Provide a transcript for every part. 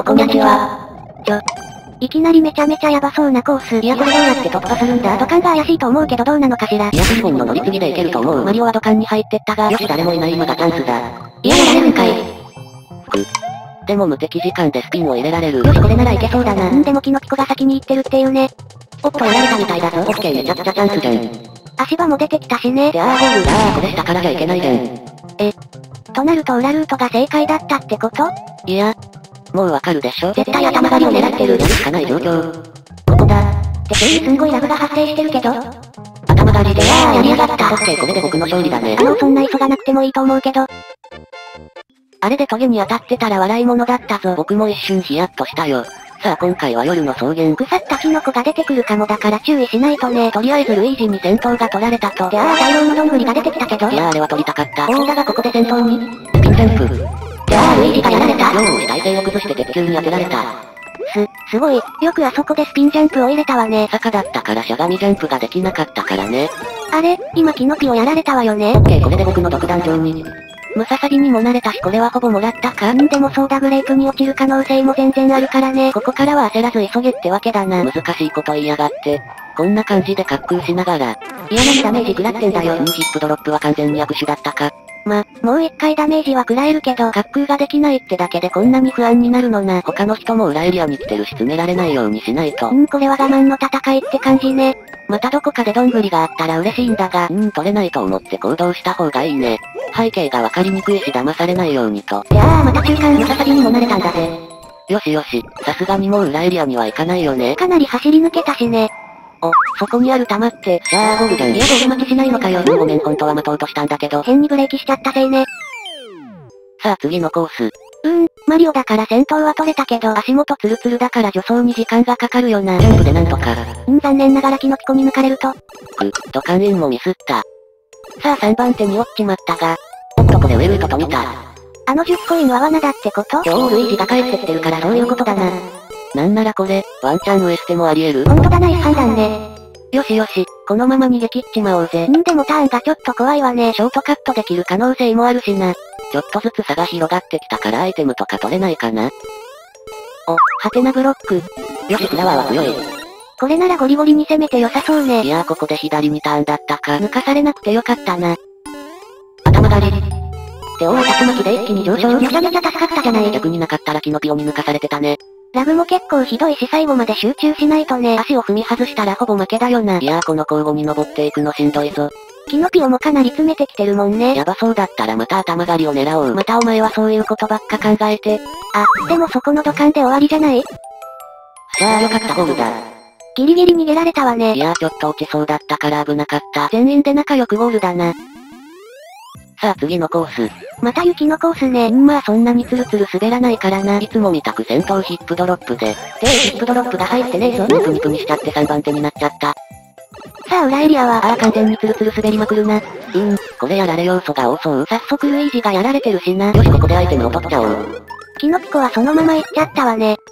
こんにちは。いきなりめちゃめちゃヤバそうなコース。いやこれどうやって突破するんだ。土管が怪しいと思うけどどうなのかしら。 いやフリボンの乗り継ぎでいけると思う。マリオは土管に入ってったが、よし誰もいない今がチャンスだ。 いややられるんかい。 でも無敵時間でスピンを入れられる。 よしこれならいけそうだな。でもキノピコが先に行ってるっていうね。おっとやられたみたいだぞ。 オッケーめちゃくちゃチャンスじゃん。 足場も出てきたしね。 でゴールだこれ下からじゃいけないじゃん。 となると裏ルートが正解だったってこと？ いや、もうわかるでしょ。 絶対頭狩りを狙ってる。 やるしかない状況。ここだ。 って急にすんごいラグが発生してるけど。 頭狩りでやりやがった。 オッケーこれで僕の勝利だね。 そんな急がなくてもいいと思うけど。 あれでトゲに当たってたら笑い物だったぞ。僕も一瞬ヒヤッとしたよ。さあ今回は夜の草原。 腐ったキノコが出てくるかもだから注意しないとね。 とりあえずルイージに戦闘が取られたと。 大量のどんぐりが出てきたけど。 いやあれは取りたかった。 だがここで戦闘に。 スピンジャンプ。 ルイージがやられた。 よーし体勢を崩して鉄球に当てられた。 すごい。よくあそこでスピンジャンプを入れたわね。 坂だったからしゃがみジャンプができなかったからね。 あれ、今キノピをやられたわよね。 オッケーこれで僕の独壇場に。ムササビにも慣れたしこれはほぼもらったか。 でもソーダグレープに落ちる可能性も全然あるからね。 ここからは焦らず急げってわけだな。難しいこと言いやがって。こんな感じで滑空しながら。 いや何ダメージ食らってんだよ。 ヒップドロップは完全に悪手だったか。 もう一回ダメージは食らえるけど、 滑空ができないってだけでこんなに不安になるのな。他の人も裏エリアに来てるし詰められないようにしないと。 これは我慢の戦いって感じね。 またどこかでどんぐりがあったら嬉しいんだが、取れないと思って行動した方がいいね。背景がわかりにくいし騙されないようにと。 また中間ムササビにも慣れたんだぜ。 よしよし、さすがにもう裏エリアには行かないよね。 かなり走り抜けたしね。 そこにある玉って、ゴールじゃん。いやゴール待ちしないのかよ。ごめん本当は待とうとしたんだけど。 変にブレーキしちゃったせいね。 さあ次のコース。 マリオだから戦闘は取れたけど、 足元ツルツルだから助走に時間がかかるよな。ジャンプでなんとか。 残念ながらキノピコに抜かれると。 土管インもミスった。さあ3番手に落ちちまったが。おっとこれ上ルートと見た。 あの10コインは罠だってこと？ ルイージが帰ってきてるからそういうことだな。なんならこれ、ワンチャン上捨てもあり得る？ ほんとだナイス判断ね。 よしよし、このまま逃げ切っちまおうぜ。 でもターンがちょっと怖いわね。 ショートカットできる可能性もあるしな。ちょっとずつ差が広がってきたからアイテムとか取れないかな。ハテナブロック。よしフラワーは強い。 これならゴリゴリに攻めて良さそうね。 いやここで左にターンだったか。 抜かされなくてよかったな。 頭狩り。竜巻で一気に上昇。 めちゃめちゃ助かったじゃない。 逆になかったらキノピオに抜かされてたね。 ラグも結構ひどいし最後まで集中しないとね。 足を踏み外したらほぼ負けだよな。いやこの交互に登っていくのしんどいぞ。 キノピオもかなり詰めてきてるもんね。 やばそうだったらまた頭狩りを狙おう。またお前はそういうことばっか考えて。 でもそこの土管で終わりじゃない？ さあよかったゴールだ。 ギリギリ逃げられたわね。 いやちょっと落ちそうだったから危なかった。全員で仲良くゴールだな。さあ次のコース。 また雪のコースね。 そんなにツルツル滑らないからな。いつも見たく戦闘ヒップドロップで。 ヒップドロップが入ってねえぞ。 プニプニしちゃって3番手になっちゃった。 さあ裏エリアは。 完全にツルツル滑りまくるな。これやられ要素が多そう。早速ルイージがやられてるしな。よしここでアイテムを取っちゃおう。 キノピコはそのまま行っちゃったわね。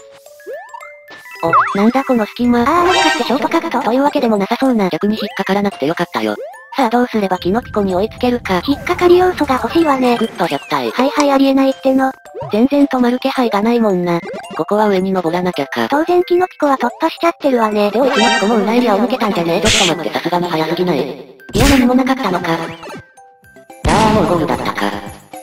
なんだこの隙間。 もしかしてショートカットというわけでもなさそうな。逆に引っかからなくてよかったよ。さあどうすればキノピコに追いつけるか。 引っかかり要素が欲しいわね。 グッと100体。 はいありえないっての。 全然止まる気配がないもんな。ここは上に登らなきゃか。 当然キノピコは突破しちゃってるわね。 キノピコも裏エリアを抜けたんじゃねえ？ちょっと待ってさすがに早すぎない？いや何もなかったのか。もうゴールだったか。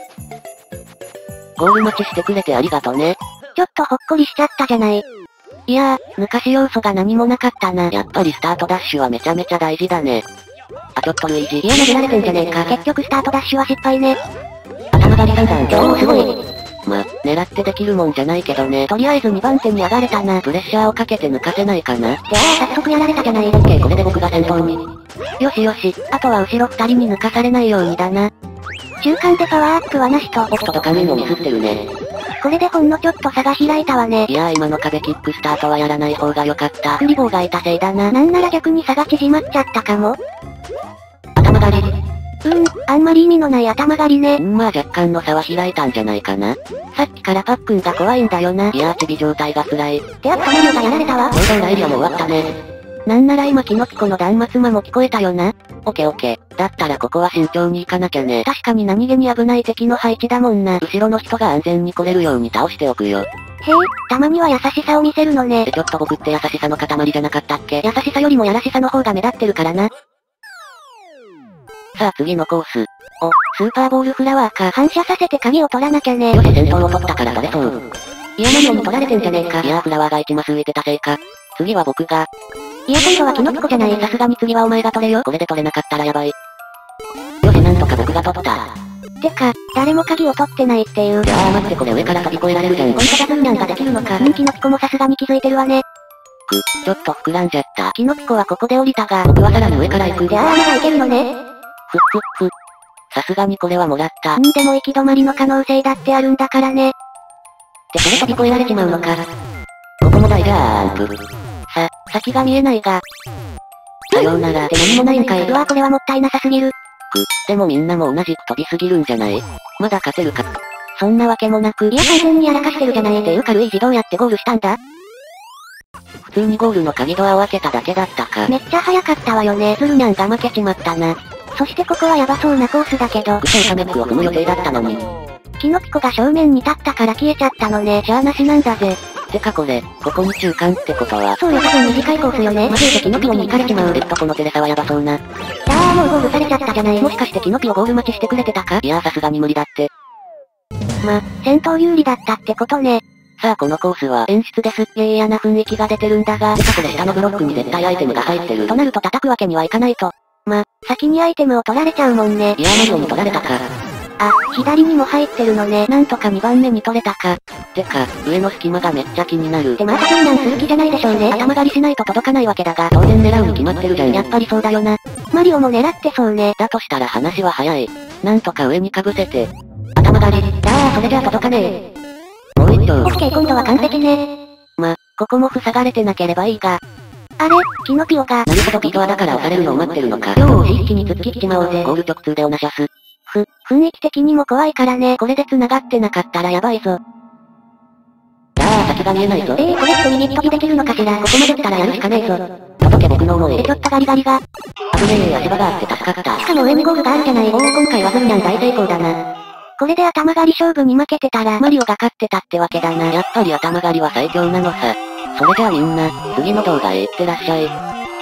ゴール待ちしてくれてありがとね。 ちょっとほっこりしちゃったじゃない。 いや抜かし要素が何もなかったな。やっぱりスタートダッシュはめちゃめちゃ大事だね。ちょっとルイージ。 いや投げられてんじゃねえか。結局スタートダッシュは失敗ね。 頭狩り3段。すごい。狙ってできるもんじゃないけどね。とりあえず2番手に上がれたな。プレッシャーをかけて抜かせないかな。 早速やられたじゃない。 オッケーこれで僕が先頭に。よしよし。あとは後ろ2人に抜かされないようにだな。 中間でパワーアップはなしと。 土管インもミスってるね。 これでほんのちょっと差が開いたわね。 いや今の壁キックスタートはやらない方が良かった。クリボーがいたせいだな。 なんなら逆に差が縮まっちゃったかも。 頭狩り。 あんまり意味のない頭狩りね。 若干の差は開いたんじゃないかな。さっきからパックンが怖いんだよな。いやチビ状態が辛い。 やっぱマリオがやられたわ。 ちょうど裏エリアも終わったね。なんなら今キノピコの断末魔も聞こえたよな。オッケー。 だったらここは慎重に行かなきゃね。 確かに何気に危ない敵の配置だもんな。 後ろの人が安全に来れるように倒しておくよ。 へえ、たまには優しさを見せるのね。 ちょっと僕って優しさの塊じゃなかったっけ？ 優しさよりもやらしさの方が目立ってるからな。 さあ次のコース。 お、スーパーボールフラワーか。反射させて鍵を取らなきゃね。 よし先頭を取ったから取れそう。 いやマリオに取られてんじゃねえか。 いやーフラワーが1マス浮いてたせいか。次は僕が。 いや今度はキノピコじゃない。さすがに次はお前が取れよ。 これで取れなかったらやばい。よしなんとか僕が取った。 てか、誰も鍵を取ってないっていう。 いやー待ってこれ上から飛び越えられるじゃん。 ほんとだズルなんかできるのか。キノピコもさすがに気づいてるわね。 ちょっと膨らんじゃった。 キノピコはここで降りたが、 僕はさらに上から行く。 いやーまだいけるのね。 さすがにこれはもらった。 でも行き止まりの可能性だってあるんだからね。 ってそれ飛び越えられちまうのか。ここも大ジャンプ。 先が見えないが。 さようなら。 って何もないんかい。うわこれはもったいなさすぎる。 でもみんなも同じく飛びすぎるんじゃない？まだ勝てるか。 そんなわけもなく。いや完全にやらかしてるじゃないっていうかルイージどうやってゴールしたんだ？ 普通にゴールの鍵ドアを開けただけだったか。 めっちゃ早かったわよね。ズルニャンが負けちまったな。そしてここはヤバそうなコースだけど。 武将サメックを踏む予定だったのに。 キノピコが正面に立ったから消えちゃったのね。しゃあなしなんだぜ。 てかこれ、ここに中間ってことは。 そうよ多分短いコースよね。 まずいでキノピオに行かれちまう。このテレサはヤバそうな。 もうゴールされちゃったじゃない。 もしかしてキノピオゴール待ちしてくれてたか？いやーさすがに無理だって。 戦闘有利だったってことね。 さあこのコースは演出ですっげー嫌な雰囲気が出てるんだが。てかこれ下のブロックに絶対アイテムが入ってる。 となると叩くわけにはいかないと。先にアイテムを取られちゃうもんね。 いやマリオに取られたか。 左にも入ってるのね。なんとか2番目に取れたか。 てか、上の隙間がめっちゃ気になる。 また分断する気じゃないでしょうね。頭狩りしないと届かないわけだが。 当然狙うに決まってるじゃん。 やっぱりそうだよな。マリオも狙ってそうね。 だとしたら話は早い。なんとか上に被せて。頭狩り。 それじゃ届かねえ。もう一丁。 オッケー今度は完璧ね。 ここも塞がれてなければいいが。 あれ、キノピオが。 なるほどピードアだから押されるのを待ってるのか。よーし一気に突きちまおうぜ。ゴール直通でオナシャス。 雰囲気的にも怖いからね。これで繋がってなかったらやばいぞ。 先が見えないぞ。 これって右飛びできるのかしら。ここまで来たらやるしかねえぞ。 届け僕の思い。 ちょっとガリガリが。 危ねえ足場があって助かった。 しかも上にゴールがあるじゃない。今回はズルニャン大成功だな。これで頭狩り勝負に負けてたらマリオが勝ってたってわけだな。 やっぱり頭狩りは最強なのさ。それじゃあみんな、次の動画へ行ってらっしゃい。